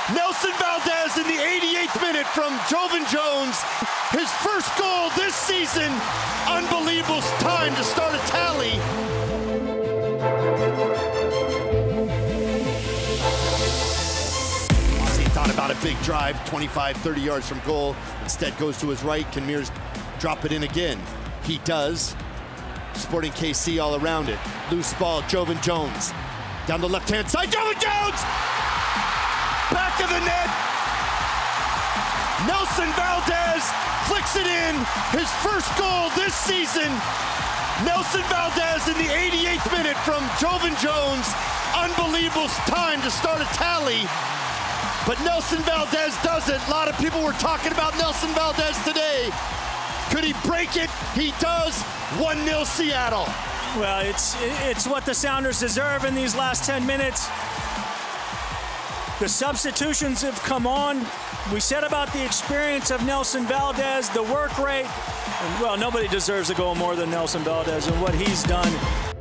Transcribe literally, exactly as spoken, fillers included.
Nelson Valdez in the eighty-eighth minute from Joevin Jones. His first goal this season. Unbelievable time to start a tally. He thought about a big drive, twenty-five, thirty yards from goal. Instead goes to his right. Can Mears drop it in again? He does. Sporting K C all around it. Loose ball, Joevin Jones. Down the left-hand side, Joevin Jones! Back of the net. Nelson Valdez flicks it in. His first goal this season. Nelson Valdez in the eighty-eighth minute from Joevin Jones. Unbelievable time to start a tally. But Nelson Valdez does it. A lot of people were talking about Nelson Valdez today. Could he break it? He does. one nil Seattle. Well, it's it's what the Sounders deserve in these last ten minutes. The substitutions have come on. We said about the experience of Nelson Valdez, the work rate. And, well, nobody deserves a goal more than Nelson Valdez and what he's done.